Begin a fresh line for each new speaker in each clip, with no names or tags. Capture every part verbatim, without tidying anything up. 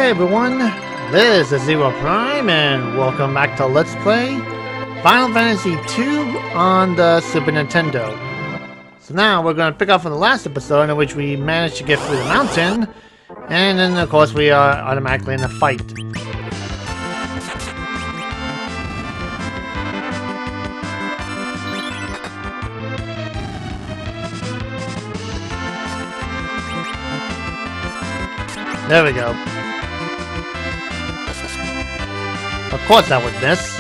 Hey everyone, this is ZeroPrime and welcome back to Let's Play Final Fantasy two on the Super Nintendo. So now we're going to pick up from the last episode in which we managed to get through the mountain, and then of course we are automatically in a fight. There we go. Of course that would miss.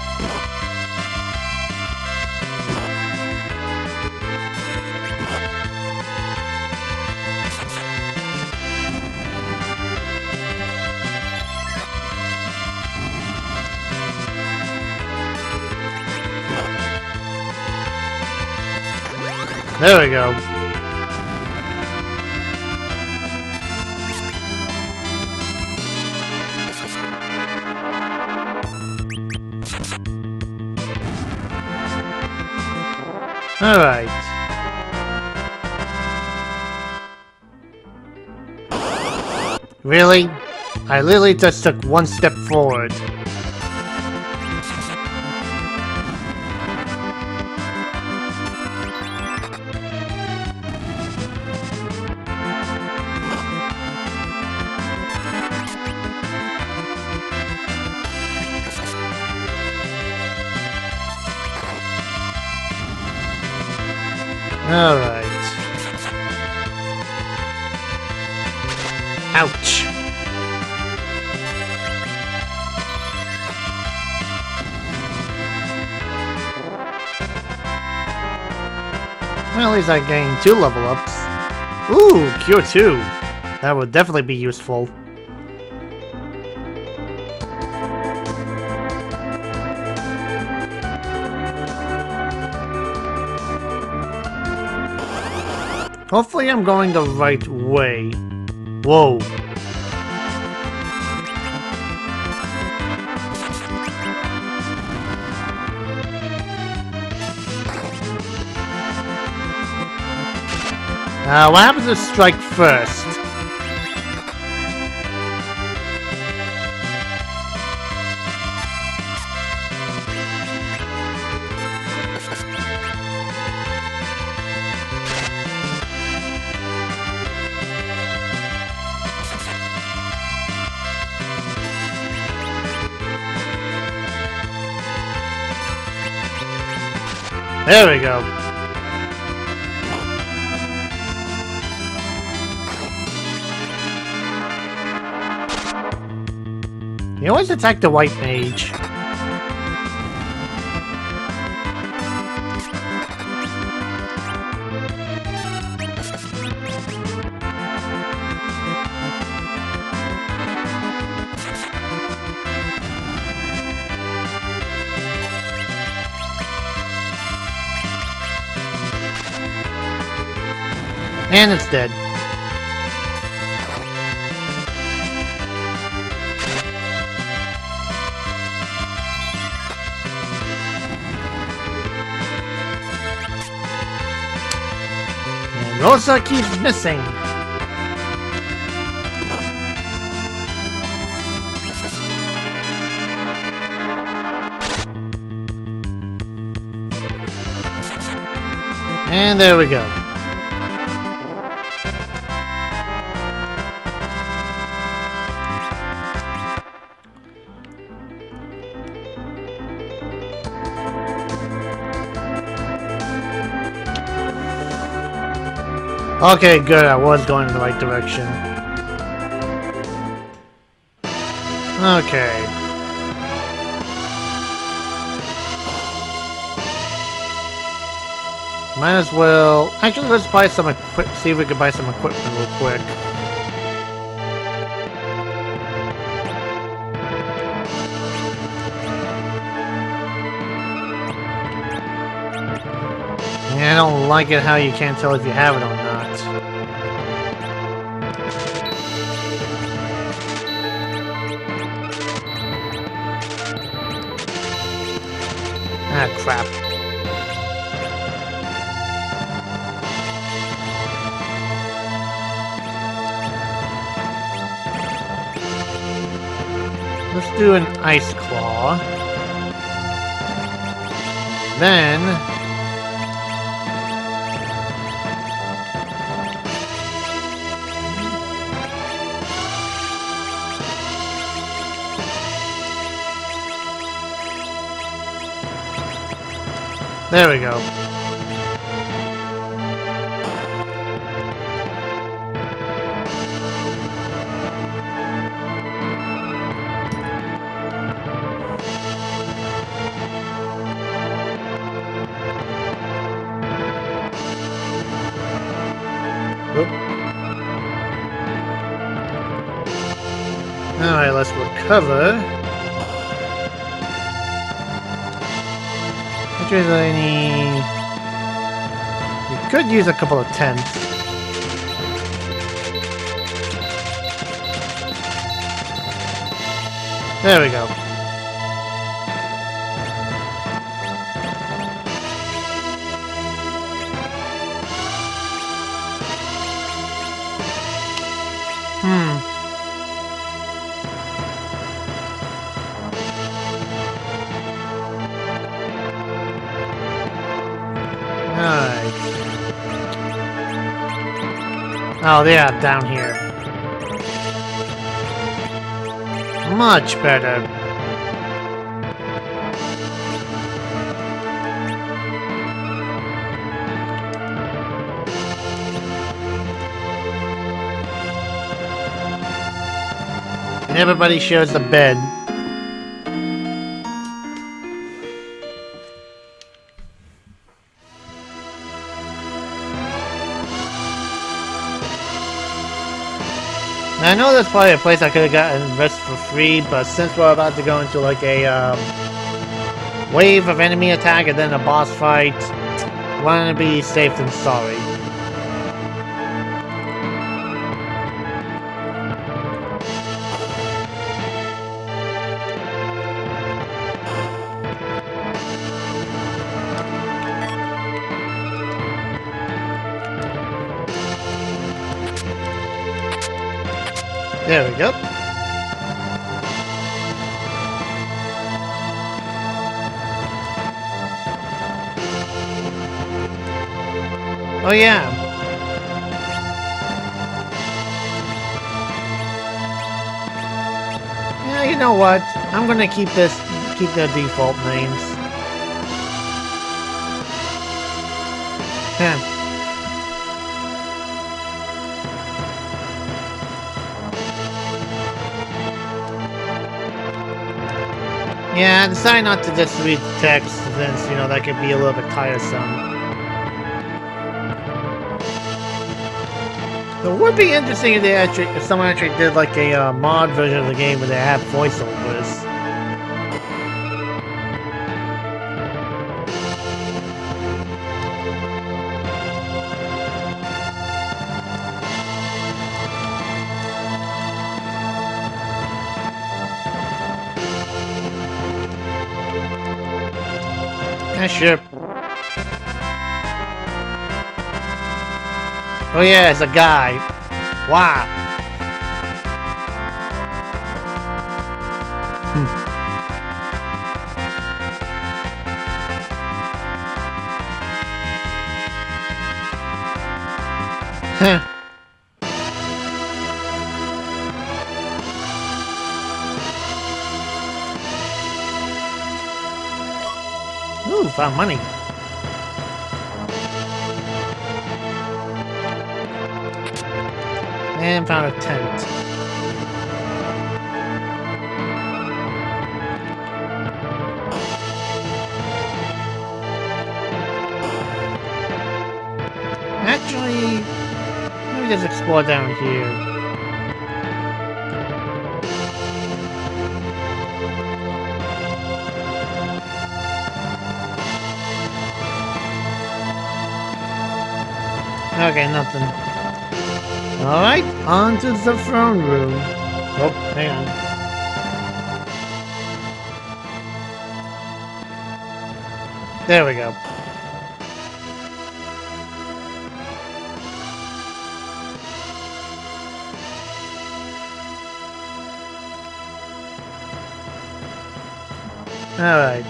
There we go. Alright. Really? I literally just took one step forward. Alright. Ouch. Well, at least I gained two level ups. Ooh, Cure two. That would definitely be useful. Hopefully I'm going the right way. Whoa. Uh, what happens if strike first? There we go. You always attack the white mage. And it's dead. And Rosa keeps missing. And there we go. Okay, good, I was going in the right direction. Okay. Might as well... Actually, let's buy some equip... See if we can buy some equipment real quick. Yeah, I don't like it how you can't tell if you have it or not. Ah, crap. let's do an ice claw. Then there we go. Alright, let's recover. If there's any... We could use a couple of tents. There we go. Hmm. Alright. Oh, yeah, down here. Much better. And everybody shares the bed. Now, I know there's probably a place I could have gotten rest for free, but since we're about to go into like a um, wave of enemy attack and then a boss fight, I want to be safe than sorry. There we go. Oh yeah. Yeah, you know what? I'm gonna keep this, keep the default names. Huh. Yeah, I decided not to just read the text since, you know, that could be a little bit tiresome. So it would be interesting if they actually, if someone actually did like a uh, mod version of the game where they have voiceovers. Yeah, sure. Oh yeah, it's a guy. Wow. Huh. Ooh, found money. And found a tent. Actually, let me just explore down here. Okay, nothing. Alright, on to the throne room. Oh, hang on. There we go. Alright.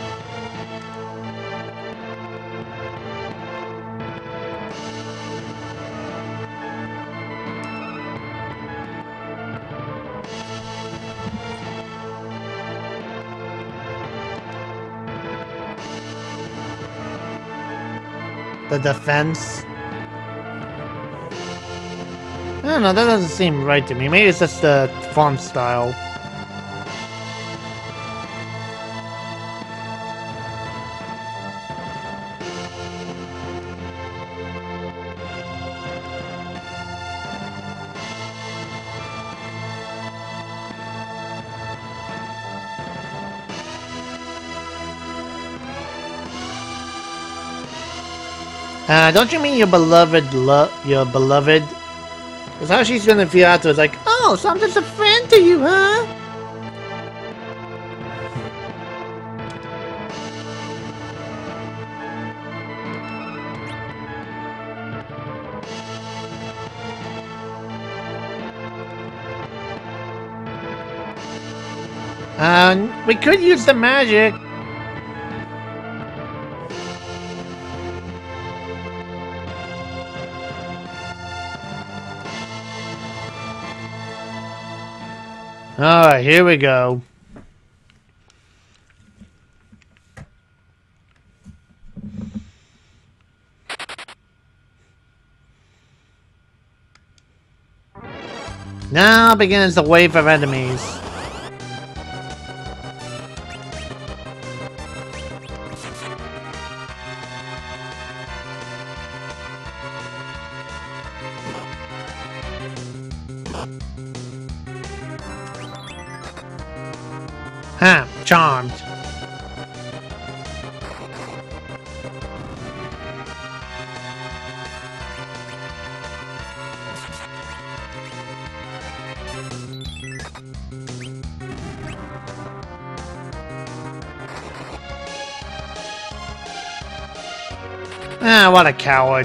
The defense. I don't know, that doesn't seem right to me. Maybe it's just the font style. Uh, don't you mean your beloved lo- your beloved? That's how she's gonna feel afterwards, like, oh, so I'm just a friend to you, huh? Uh, we could use the magic. Alright, here we go. Now begins the wave of enemies. Huh, charmed. Ah, what a coward.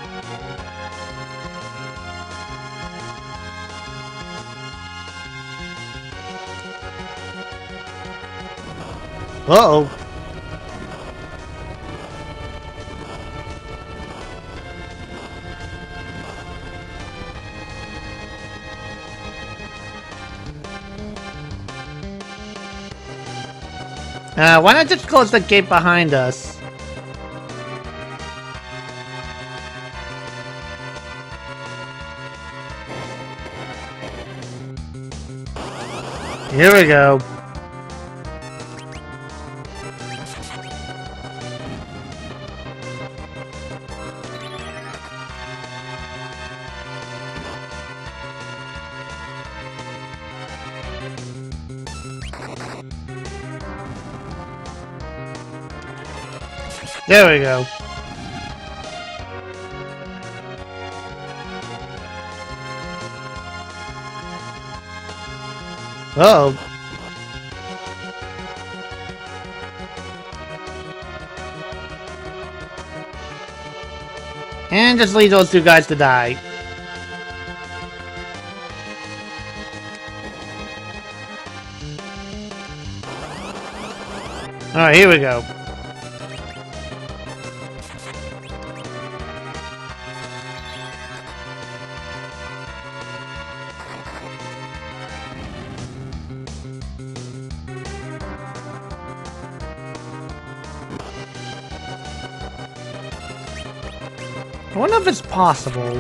Uh-oh. Uh, why not just close the gate behind us? Here we go. There we go. Uh-oh. And just leave those two guys to die. Alright, here we go. I wonder if it's possible.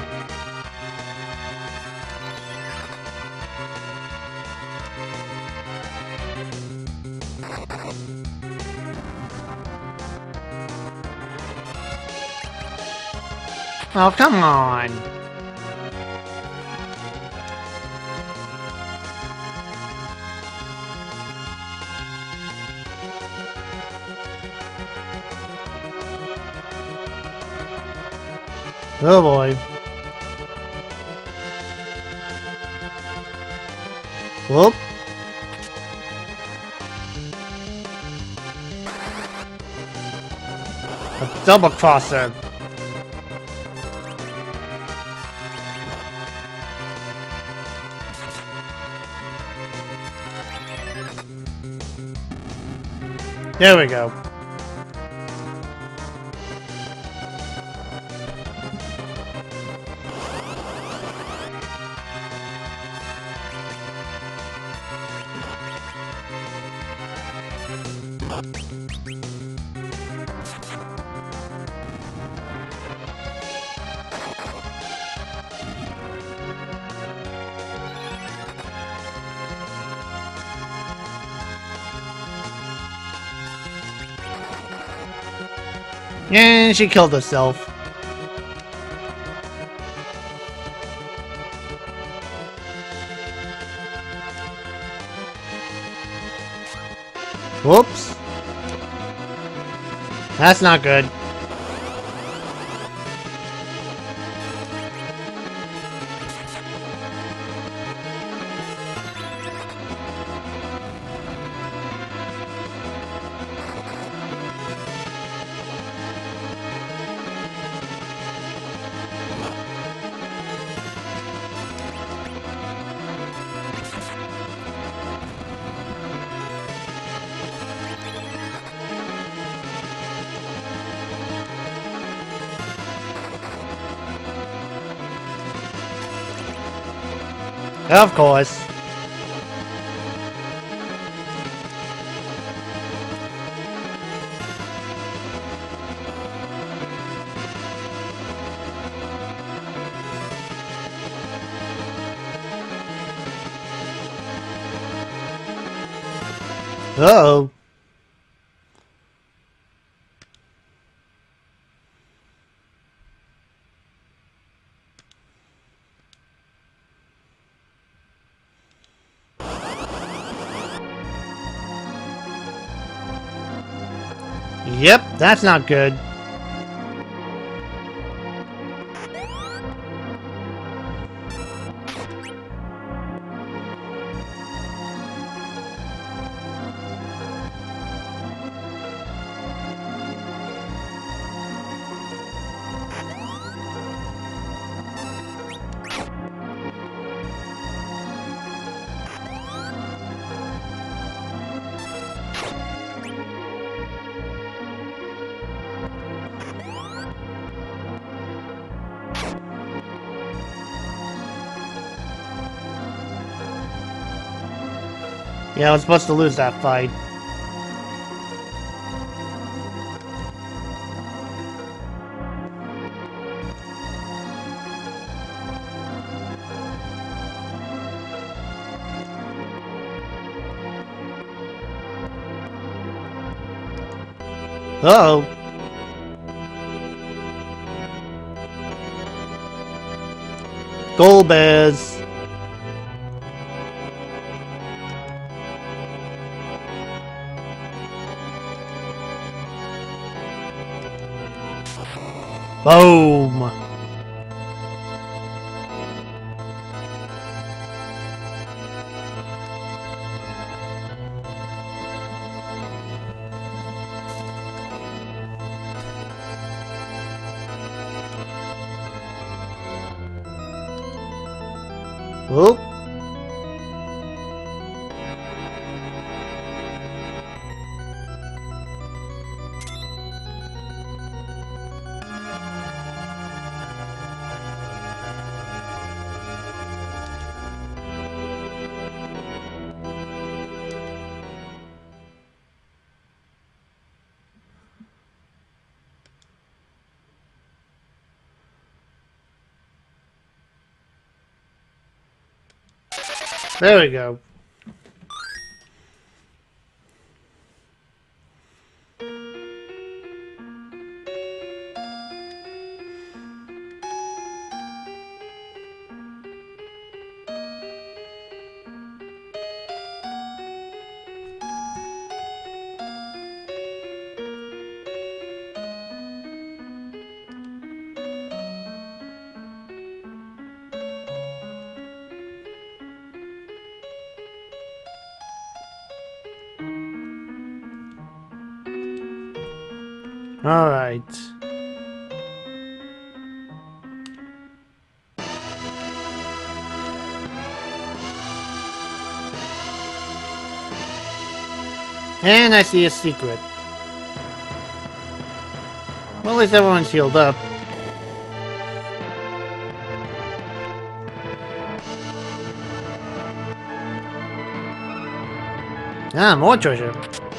Oh, come on. Oh boy. Whoop. A double crosser. There we go. And she killed herself. Whoops. That's not good. Of course. Uh-oh. Yep, that's not good. Yeah, I was supposed to lose that fight. Uh-oh. Gold bears. Boom. Whoop. There we go. All right. And I see a secret. Well, at least everyone's healed up. Ah, more treasure.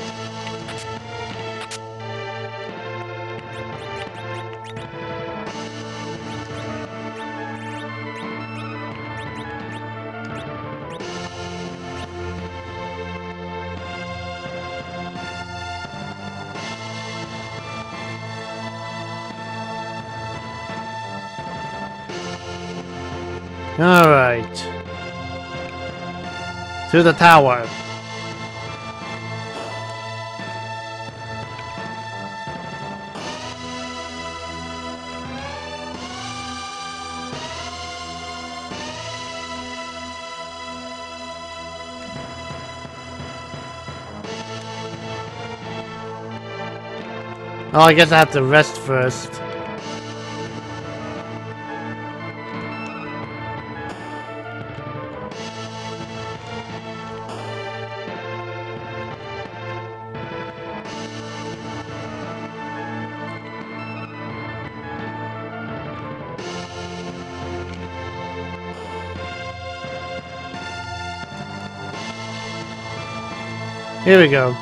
Alright. To the tower. Oh, I guess I have to rest first. Here we go.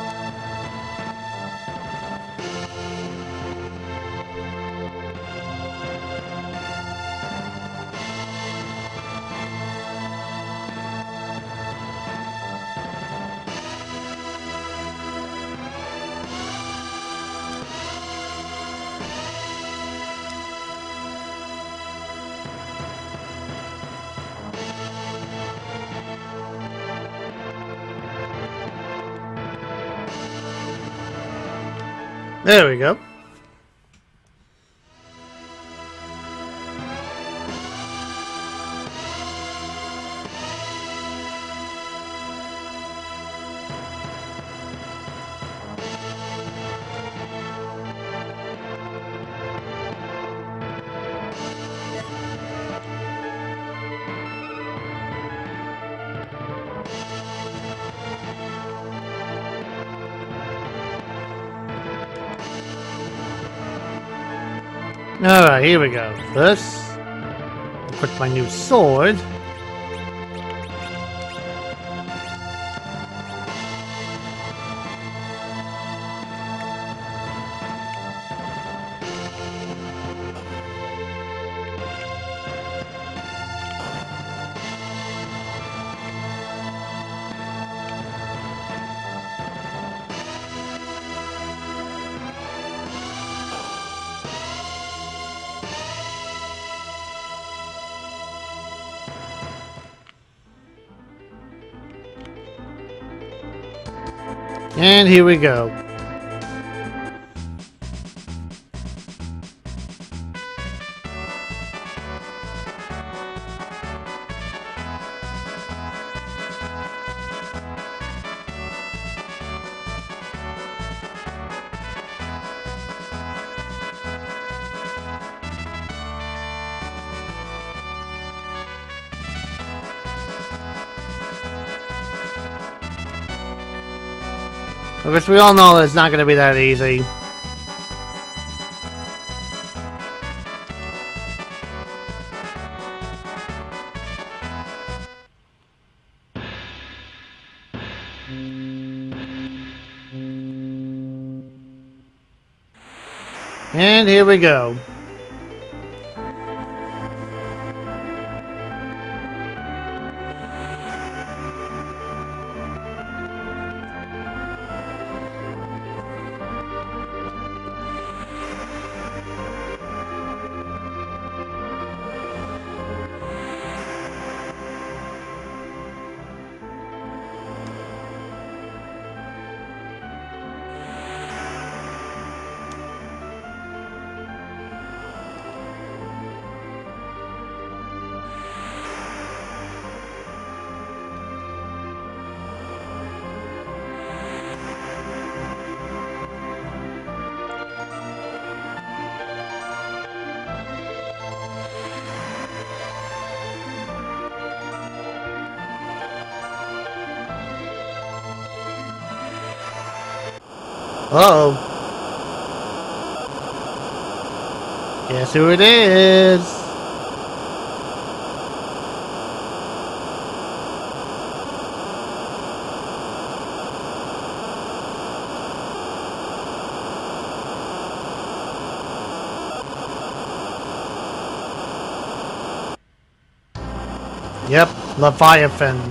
There we go. Alright, here we go. First, equip my new sword. And here we go. Of course, we all know it's not going to be that easy. And here we go. Uh-oh. Guess who it is? Yep, Leviathan.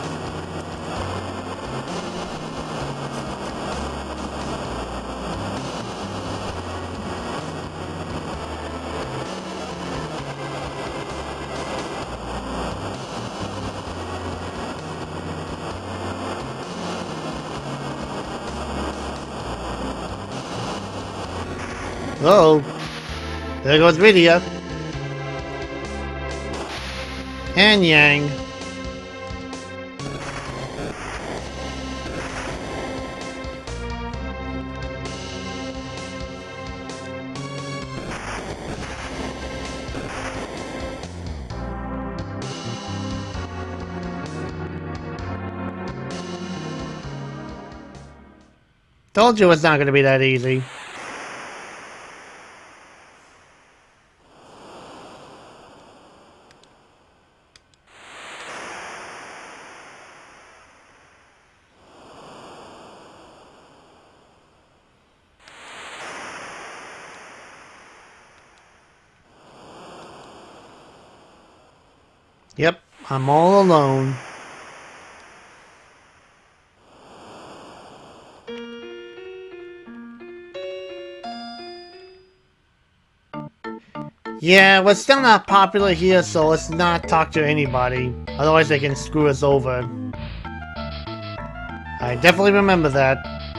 Uh-oh. There goes Rydia. And Yang. Told you it's not going to be that easy. Yep, I'm all alone. Yeah, we're still not popular here, so let's not talk to anybody. Otherwise they can screw us over. I definitely remember that.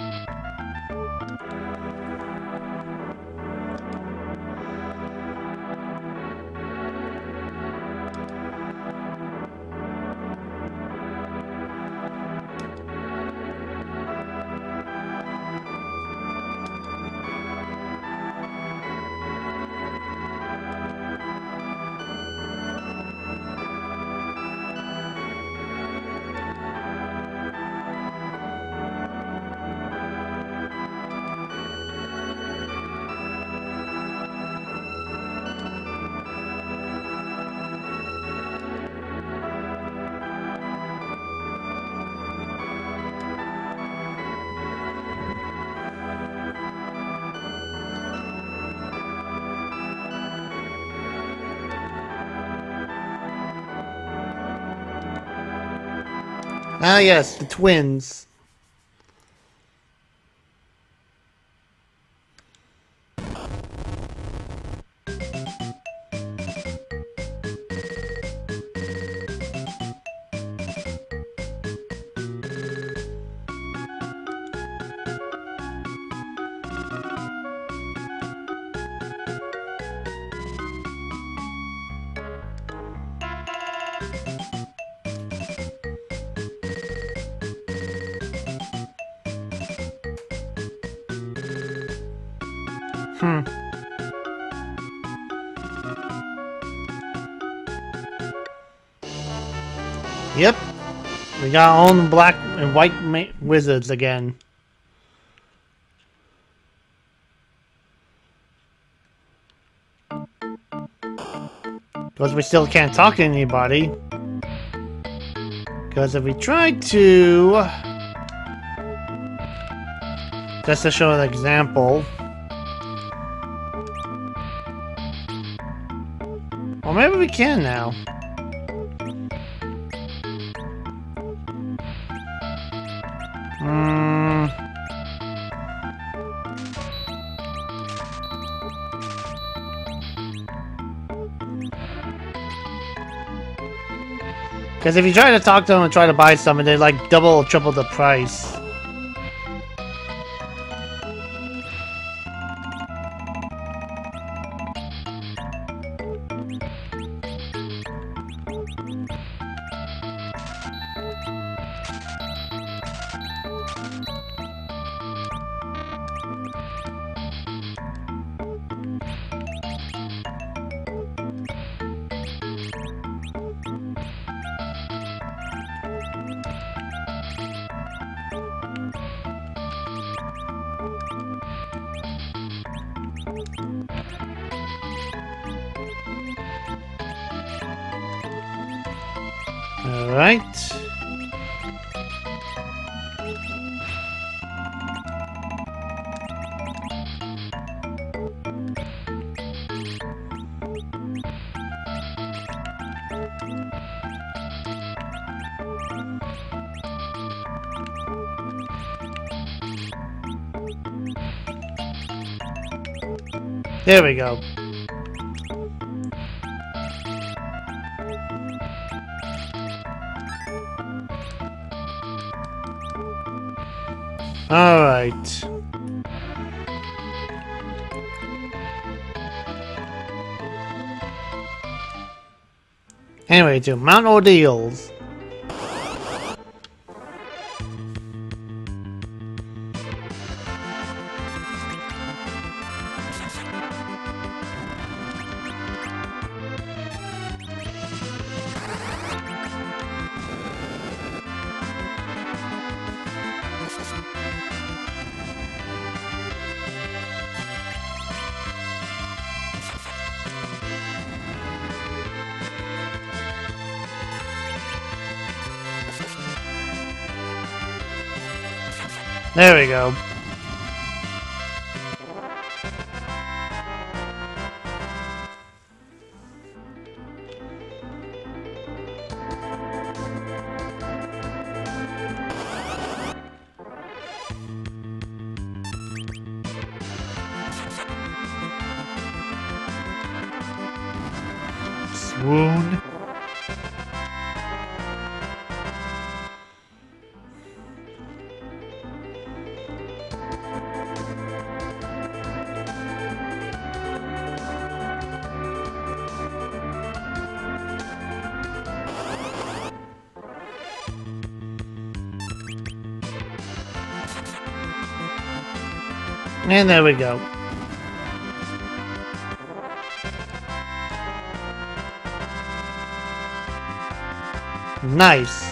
Ah yes, the twins. Hmm. Yep. We got our own black and white ma wizards again. Because we still can't talk to anybody. Because if we try to... Just to show an example... Or maybe we can now. Hmm. Because if you try to talk to them and try to buy something, they like double or triple the price. Alright. There we go. All right. Anyway, to Mount Ordeals. There we go. Swoon. And there we go. Nice.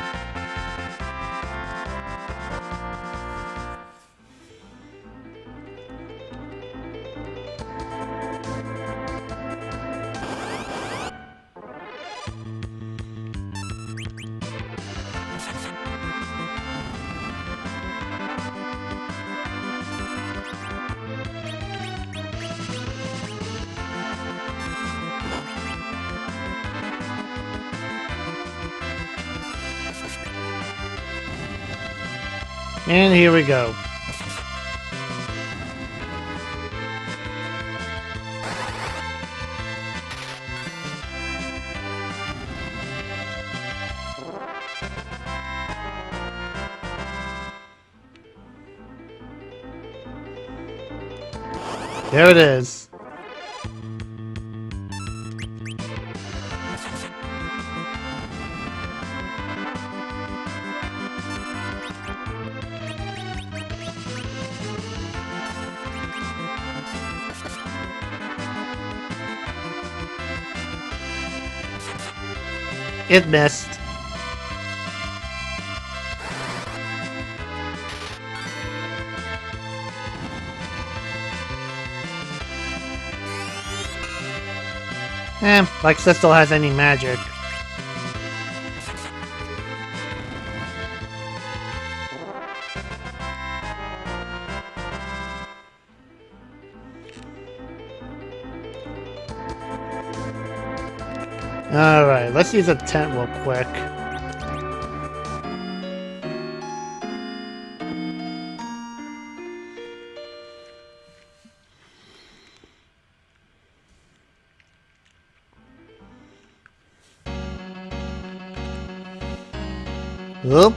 And here we go. There it is. It missed. Eh, like that still has any magic. Alright, let's use a tent real quick. Oop.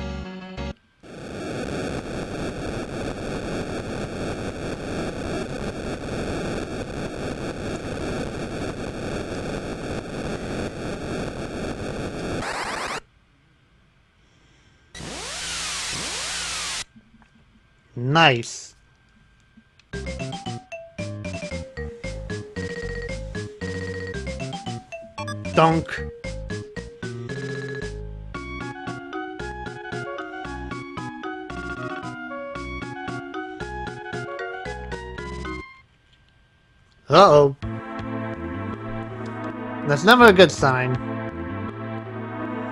Nice. Dunk. Uh-oh. That's never a good sign.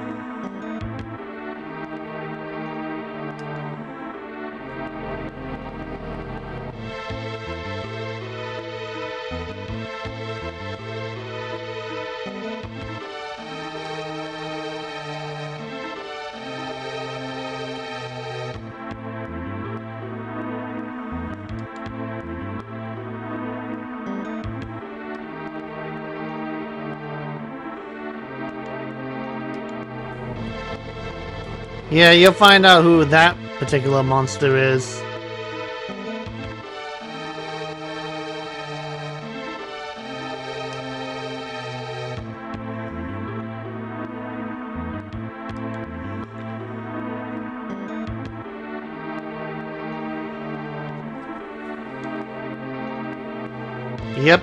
Yeah, you'll find out who that particular monster is. Yep.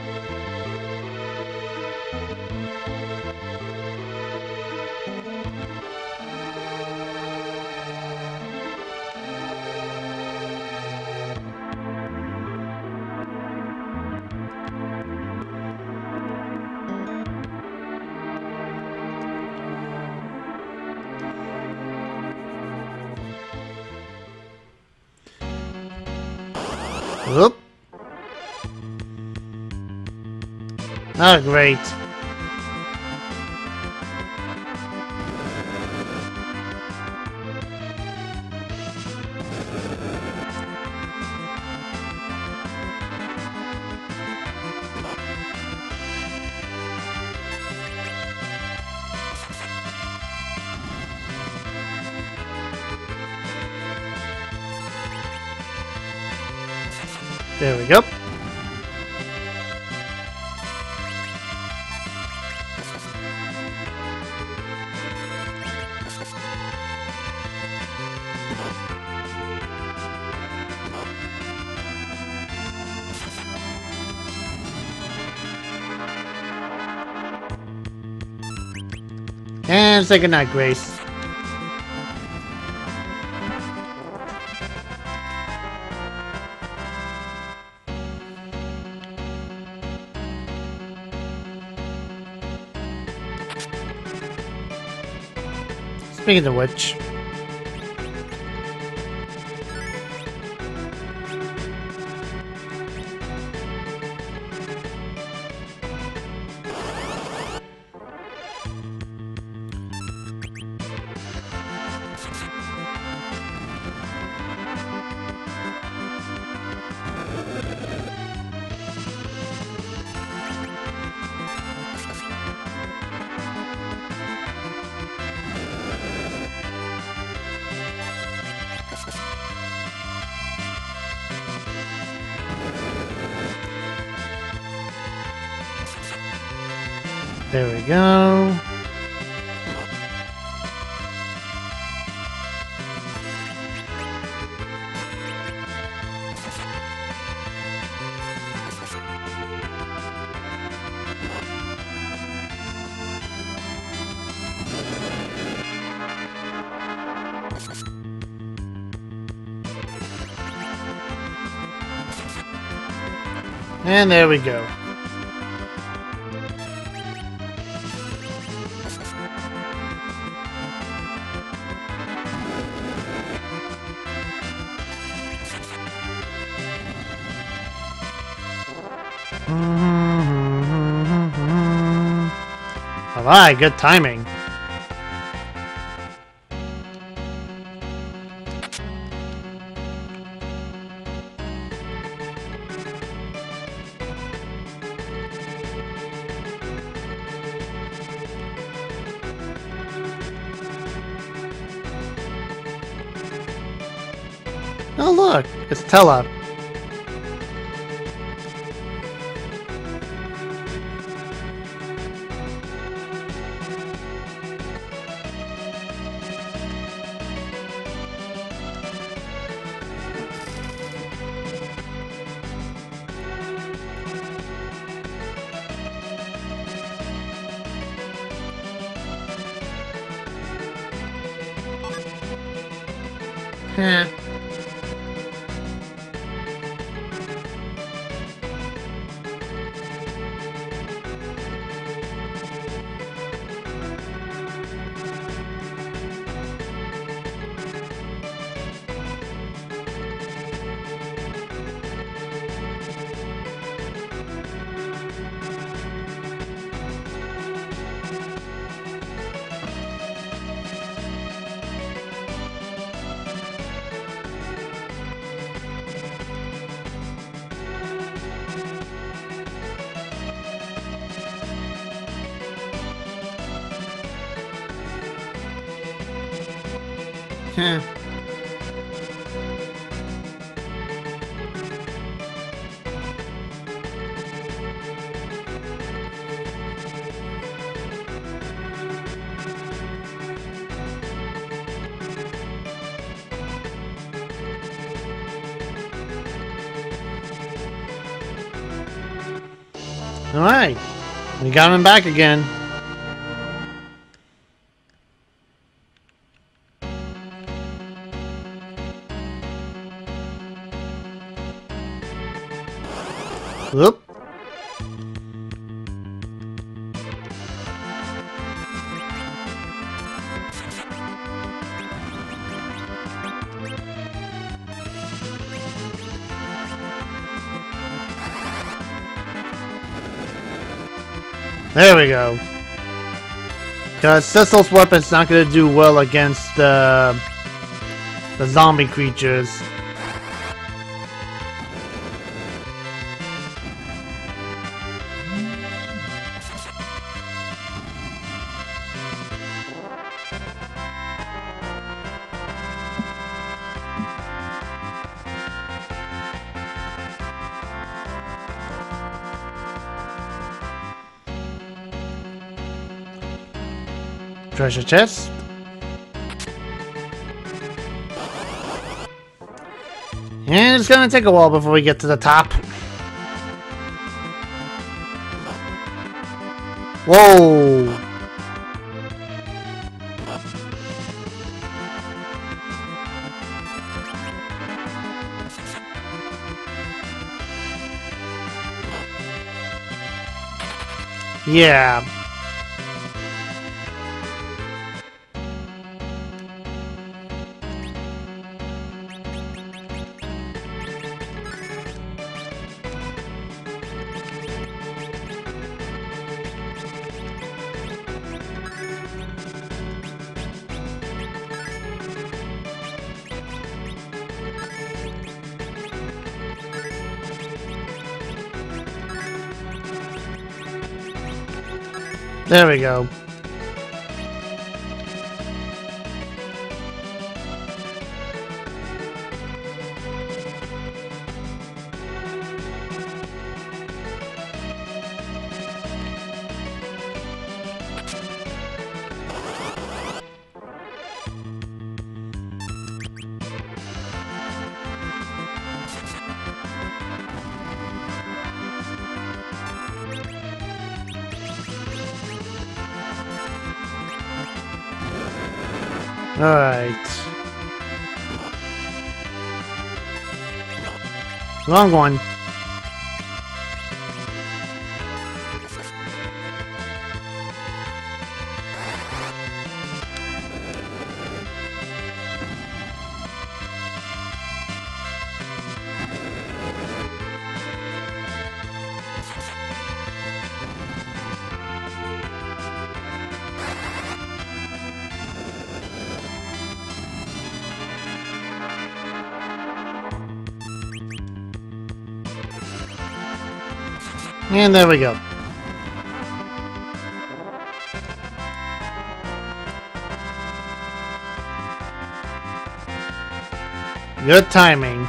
Whoop. Oh, great. There we go. And say goodnight, Grace. Speaking of which, there we go. And there we go. Alright, good timing. Oh look, it's Tella. Heh. Heh. Alright, we got him back again. Whoop. There we go. Because Cecil's weapon's not going to do well against the, the zombie creatures. Treasure chest. And it's gonna take a while before we get to the top. Whoa! Yeah. There we go. Alright. Wrong one. And there we go. Good timing.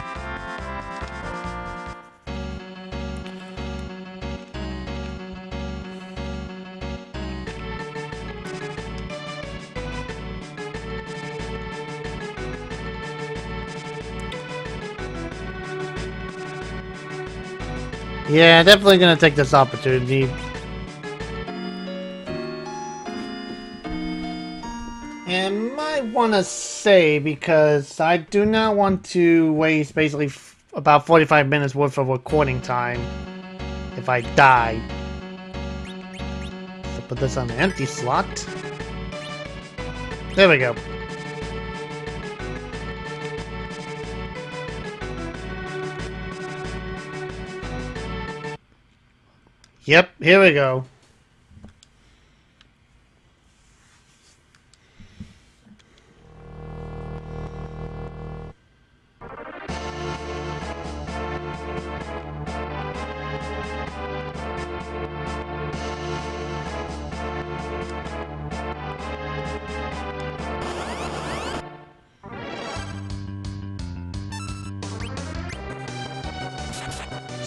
Yeah, definitely gonna take this opportunity. And might want to say, because I do not want to waste basically f about forty-five minutes worth of recording time if I die. So put this on the empty slot. There we go. Yep, here we go.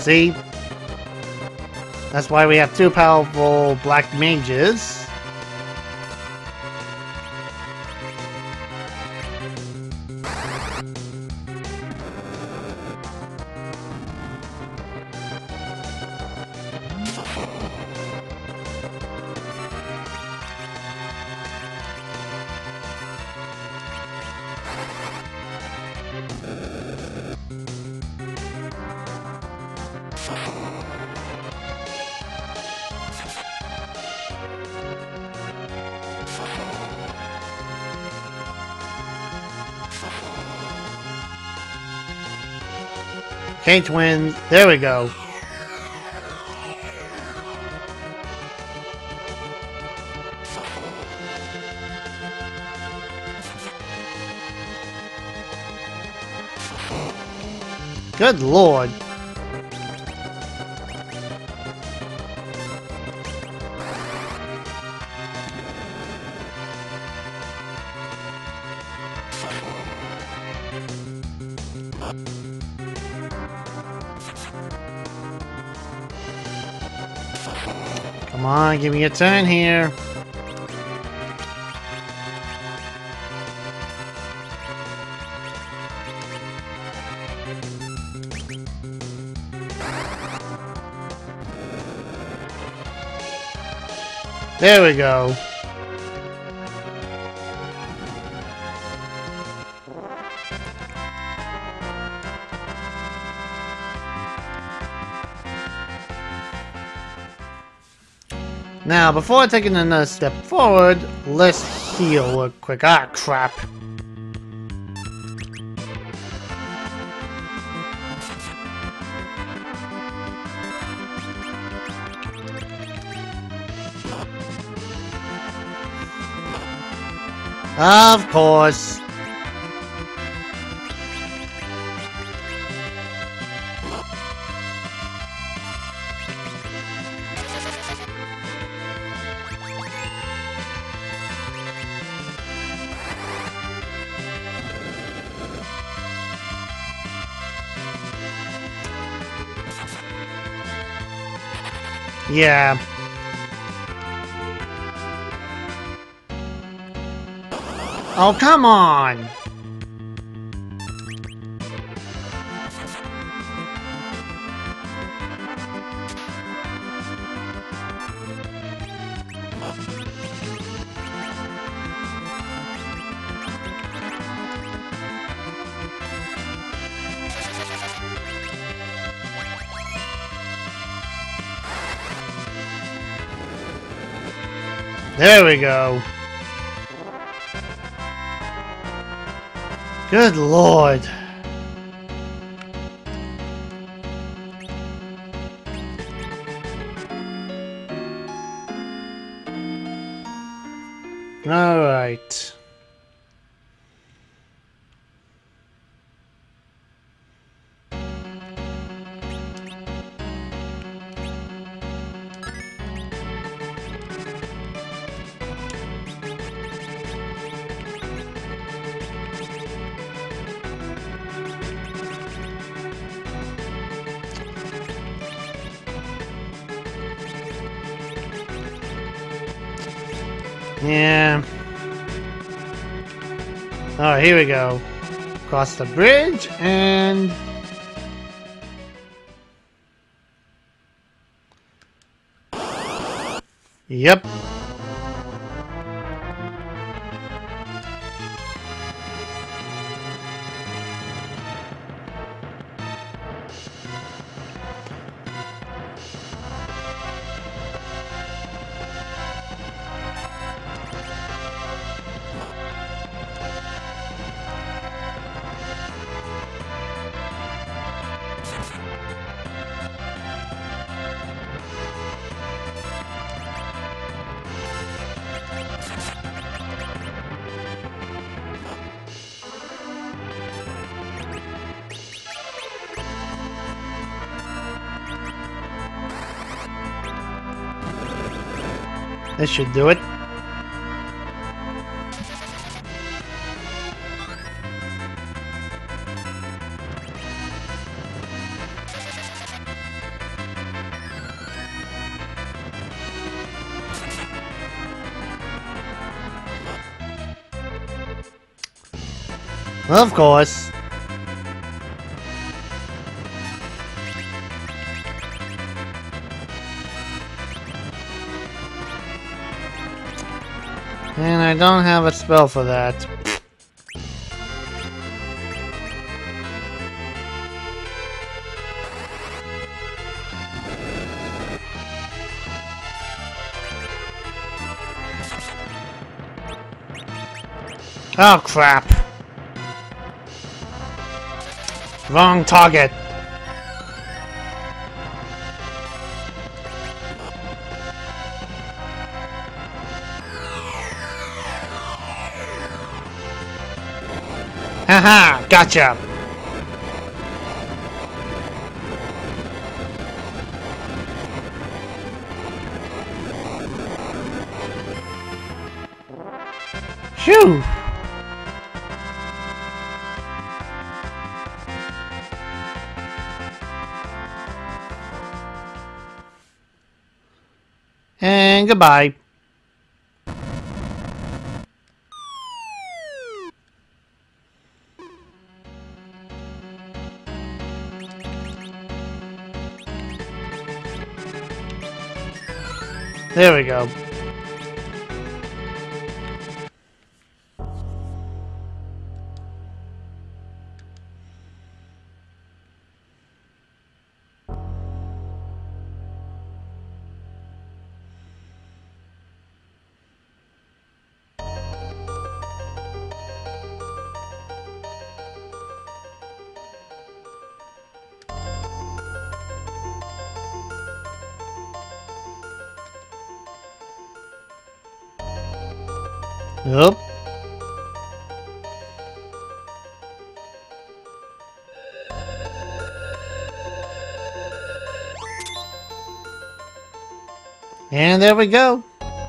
See? That's why we have two powerful black mages. Okay, twins. There we go. Good lord. Come on, give me a turn here. There we go. Now, before taking another step forward, let's heal real quick. Ah, crap. Of course. Yeah. Oh, come on! There we go. Good lord. All right. Yeah. Oh, here we go. Cross the bridge and... Yep. This should do it. Of course. And I don't have a spell for that. Oh crap. Wrong target. Haha, gotcha. Phew. And goodbye. There we go. Yep. And there we go.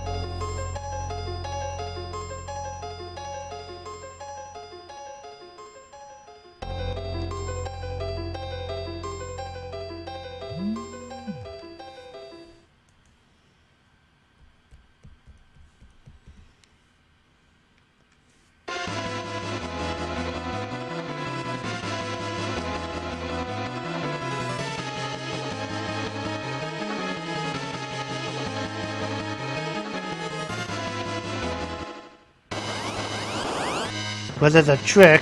Was it a trick?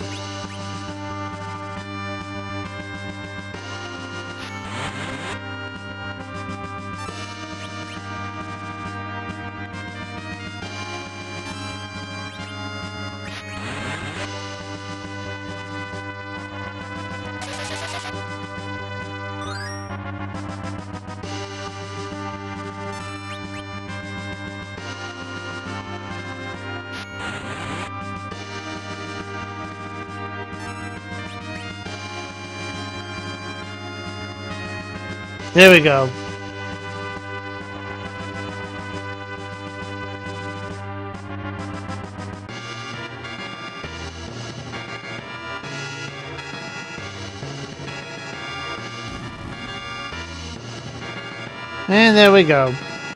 There we go. And there we go.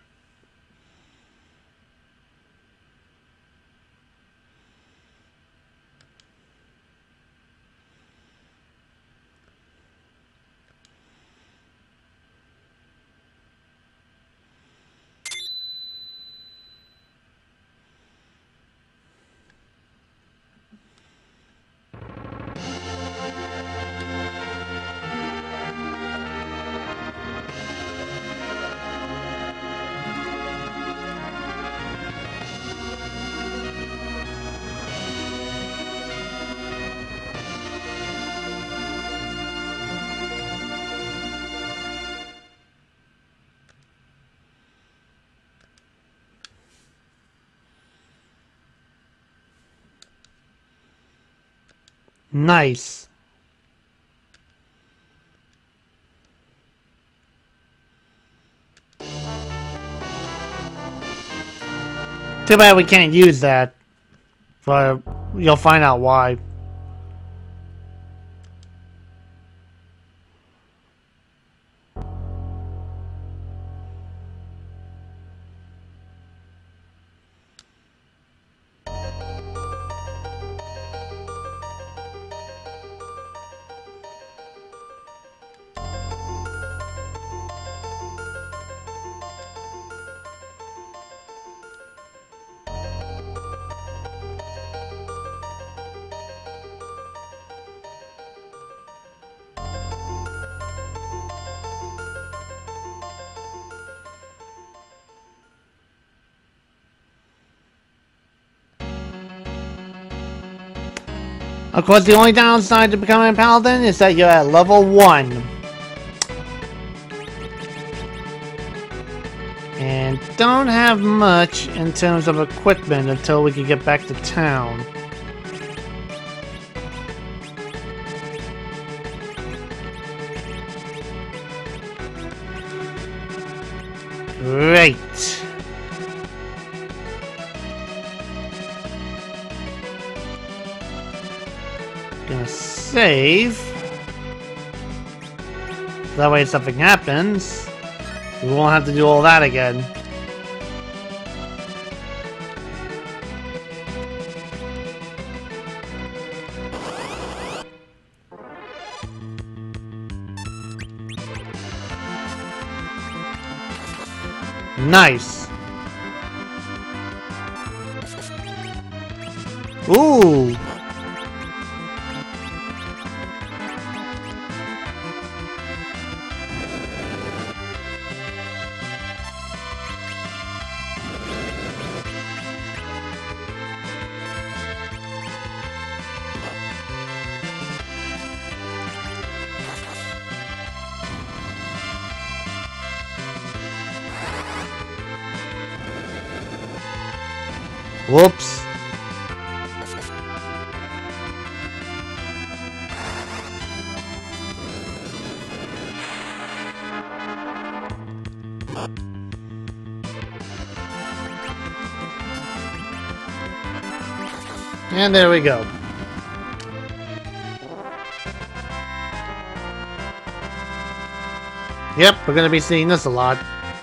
Nice. Too bad we can't use that. But you'll find out why. Of course, the only downside to becoming a paladin is that you're at level one. And don't have much in terms of equipment until we can get back to town. Great. Gonna save. That way if something happens, we won't have to do all that again. Nice. Ooh. Whoops. And there we go. Yep, we're gonna be seeing this a lot.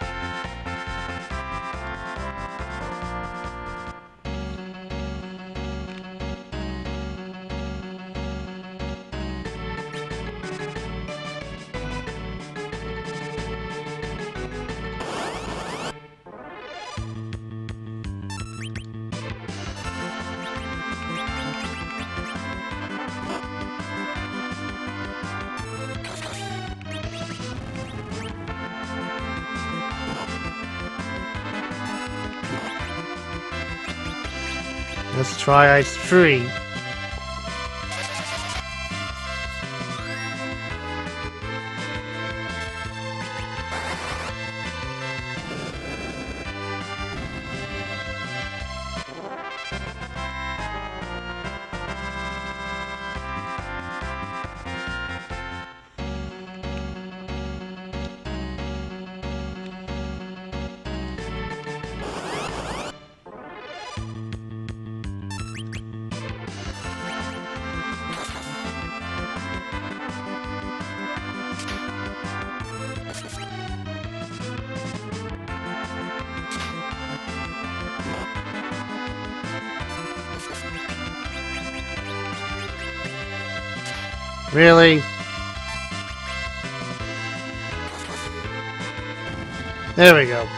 Let's try ice three. Really? There we go.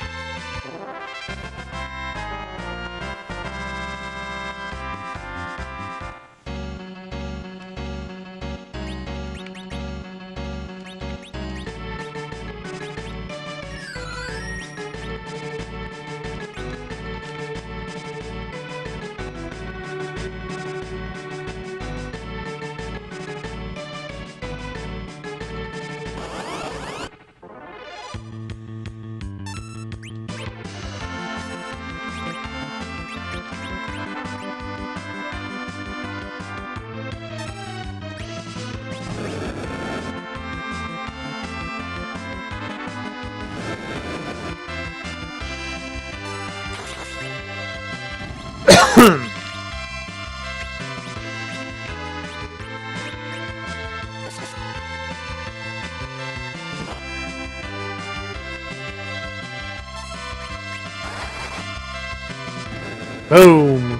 Boom.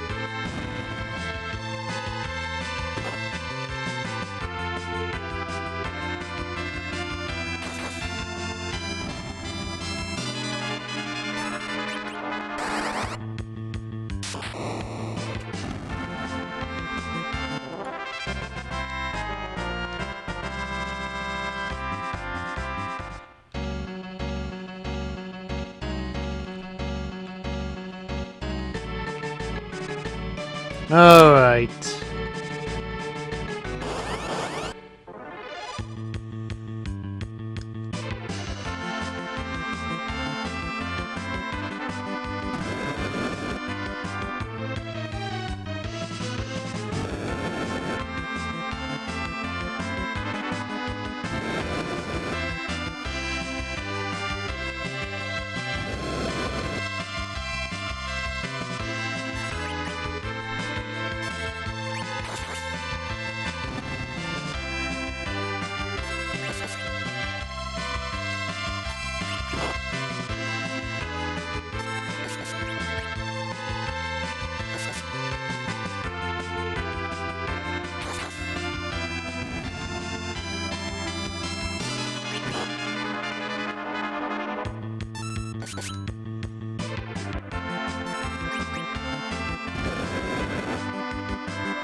All right.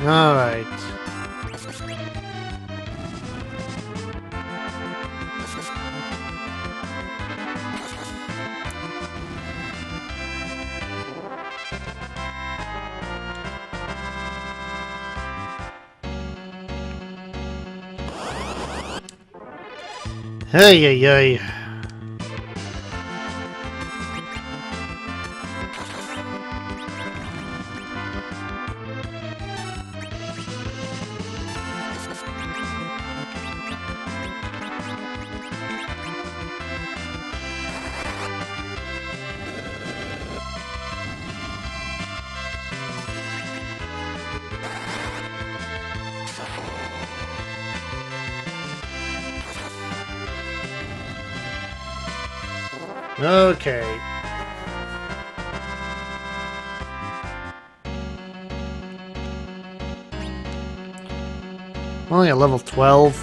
Alright. Hey, hey, hey. Okay. Only at level twelve.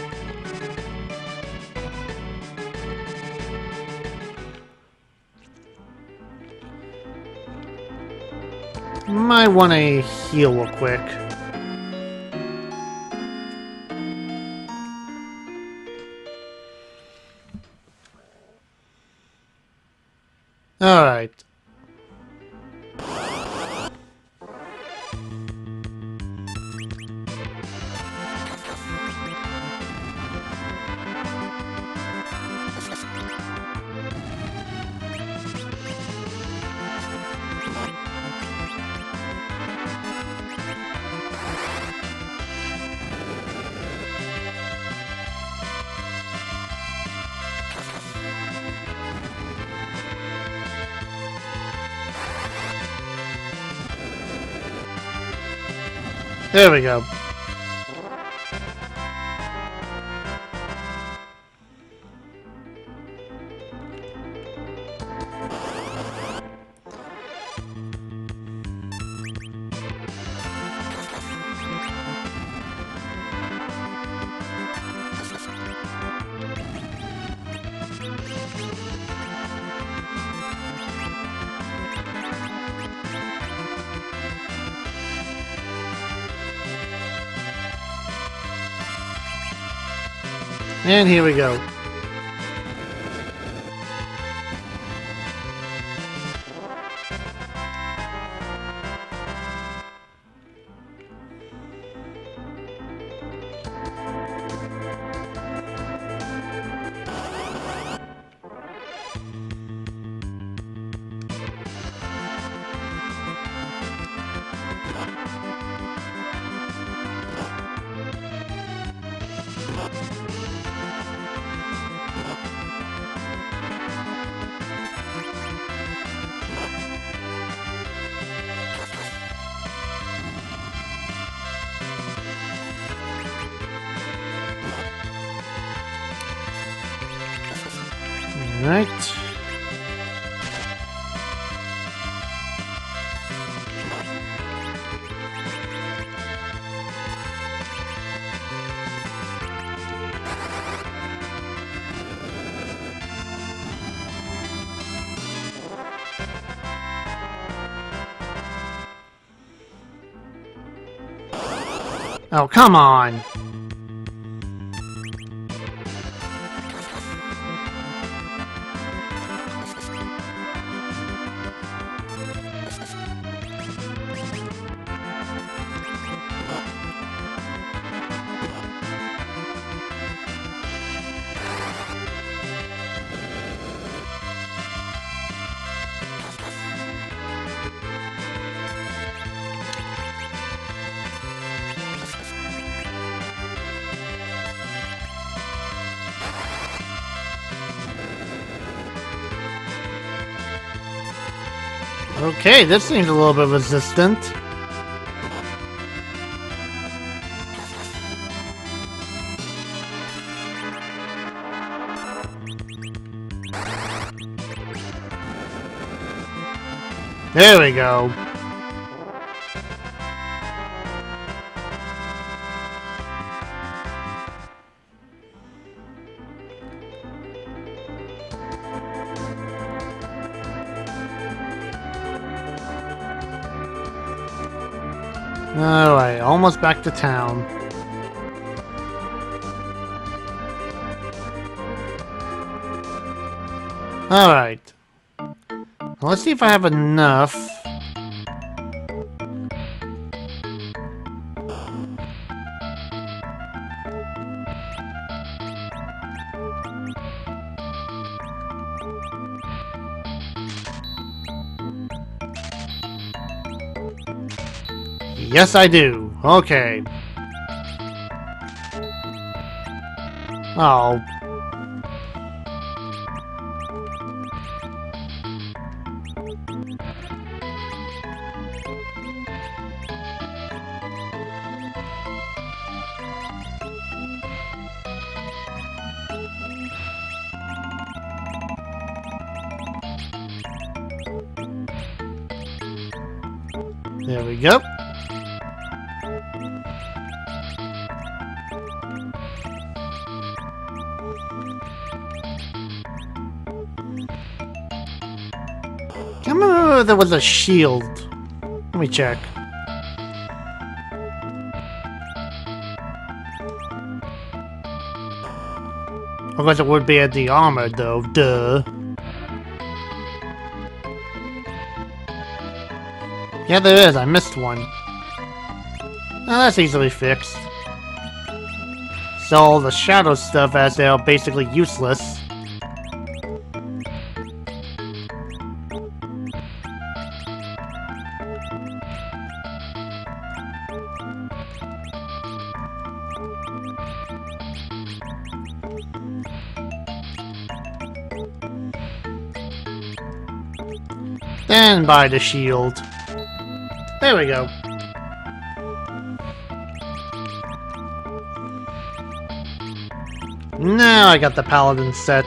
Might want to heal real quick. Alright. There we go. And here we go. Right. Oh, come on. Okay, this seems a little bit resistant. There we go. Alright, almost back to town. Alright. Let's see if I have enough. Yes, I do. Okay. Oh. There we go. I remember if there was a shield. Let me check. Of course, it would be at the armor, though. Duh. Yeah, there is. I missed one. Oh, that's easily fixed. So all the shadow stuff, as they are basically useless. Then buy the shield. There we go. Now I got the paladin set.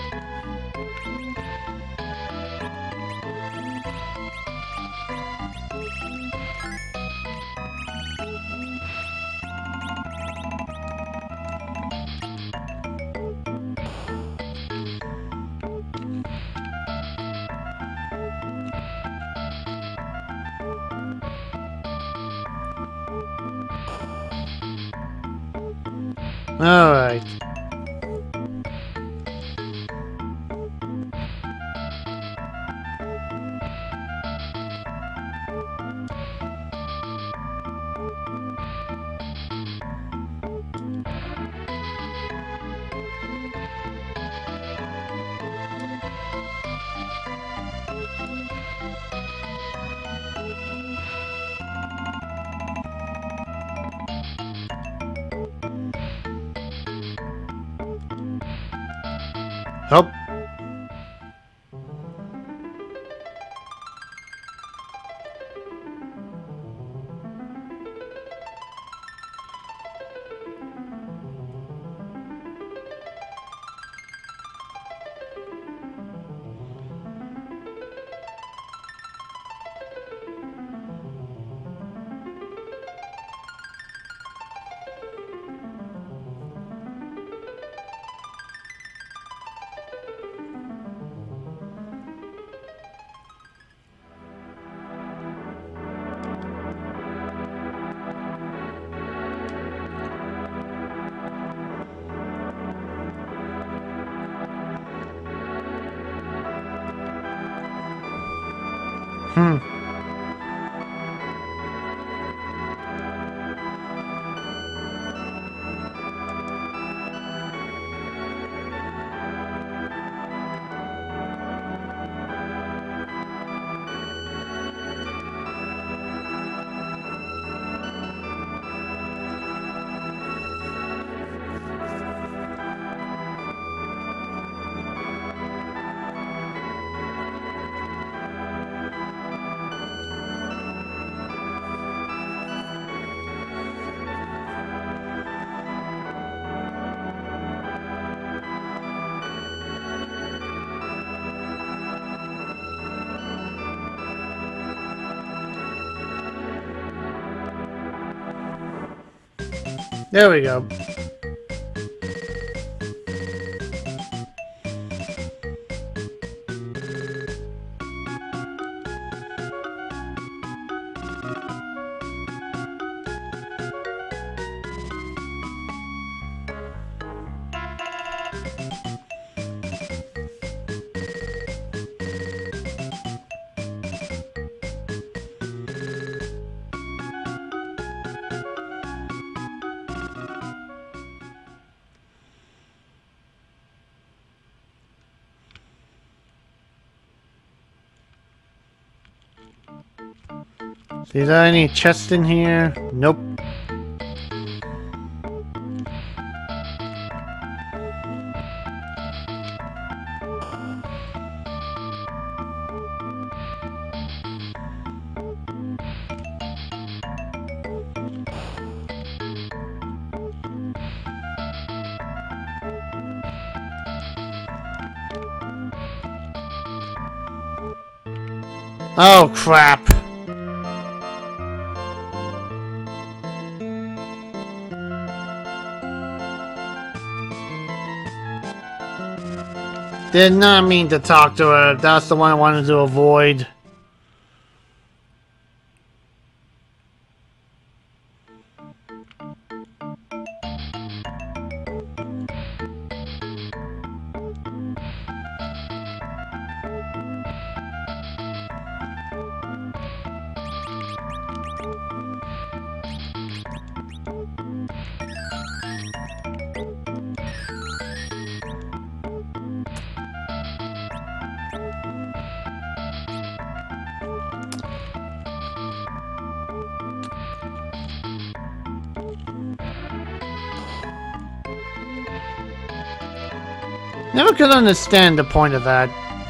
Alright. Oh. Hmm. There we go. Is there any chests in here? Nope. Oh, crap. Did not mean to talk to her. That's the one I wanted to avoid. Never could understand the point of that.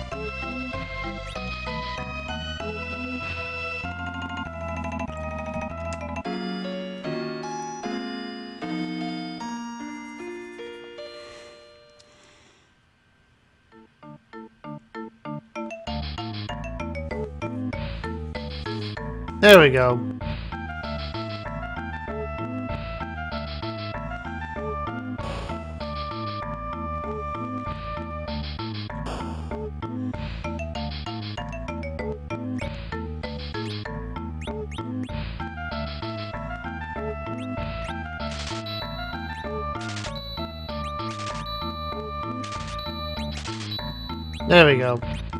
There we go. There we go.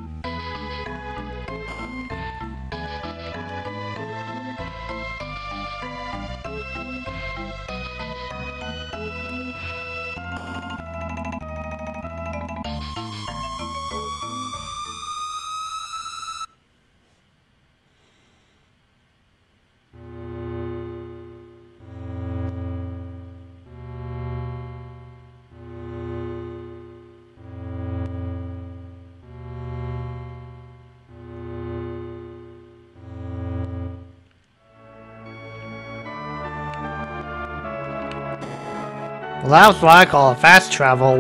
Well, that's what I call a fast travel.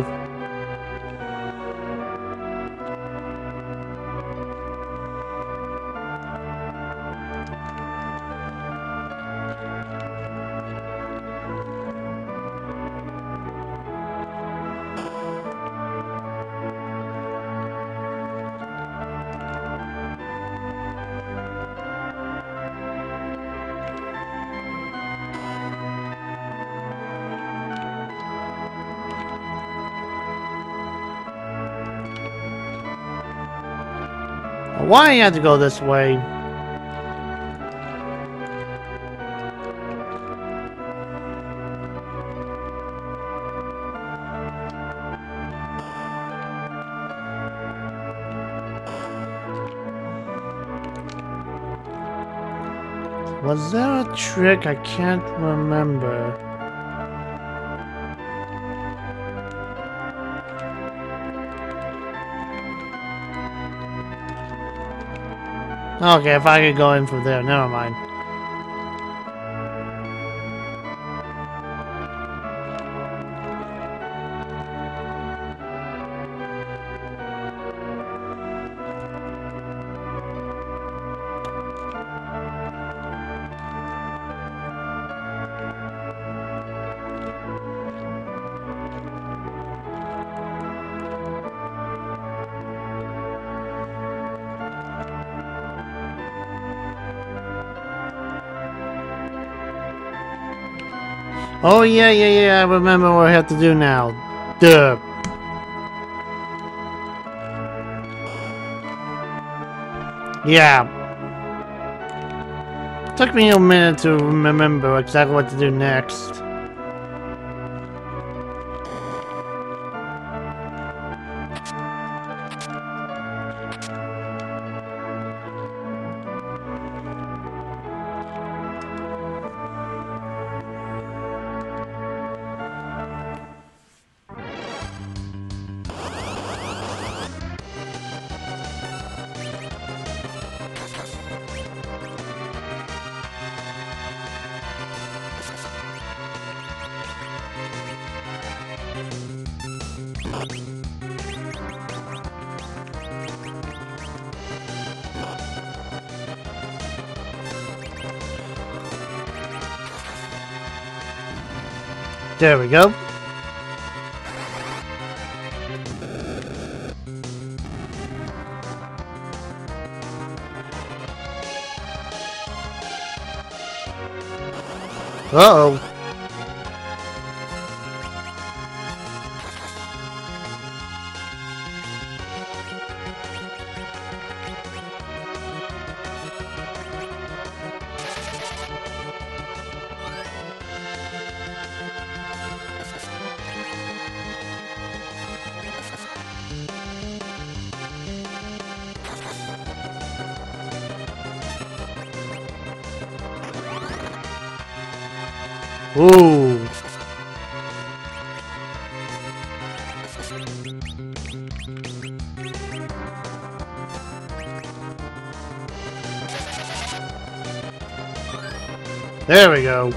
Why you have to go this way? Was there a trick? I can't remember. Okay, if I could go in from there, never mind. Oh yeah, yeah, yeah, I remember what I have to do now. Duh. Yeah. Took me a minute to remember exactly what to do next. There we go. Uh-oh. Ooh. There we go.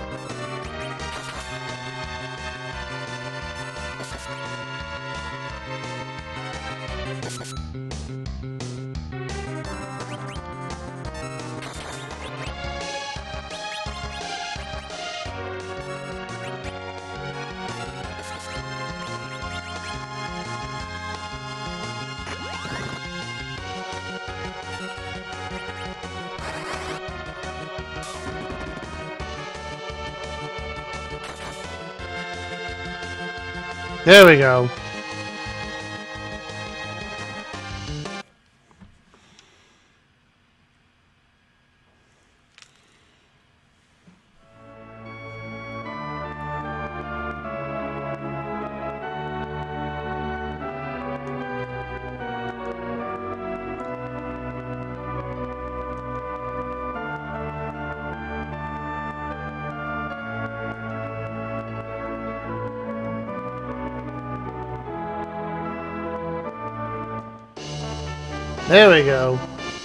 There we go. There we go.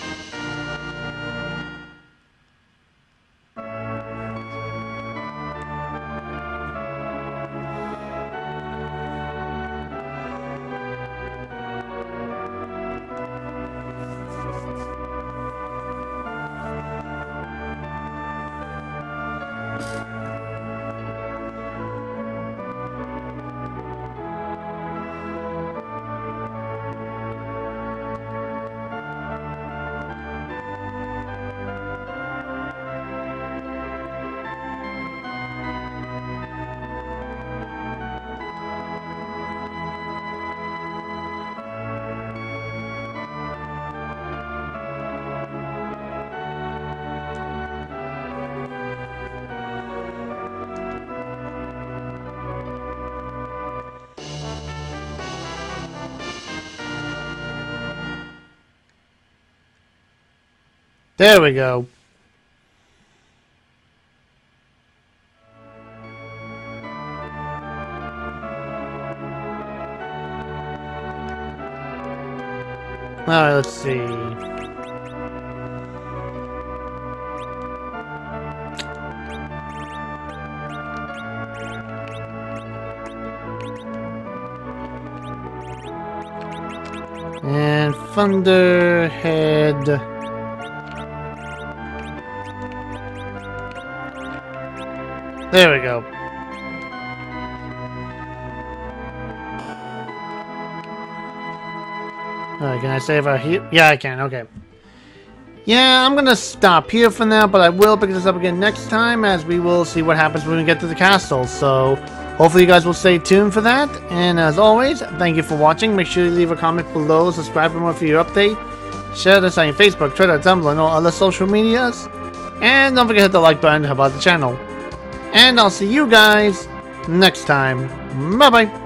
There we go. Alright, let's see. And Thunderhead. There we go. Alright, can I save our here? Yeah, I can. Okay. Yeah, I'm gonna stop here for now, but I will pick this up again next time, as we will see what happens when we get to the castle. So, hopefully you guys will stay tuned for that. And as always, thank you for watching. Make sure you leave a comment below, subscribe for more for your update. Share this on your Facebook, Twitter, Tumblr, and all other social medias. And don't forget to hit the like button about the channel. And I'll see you guys next time. Bye-bye.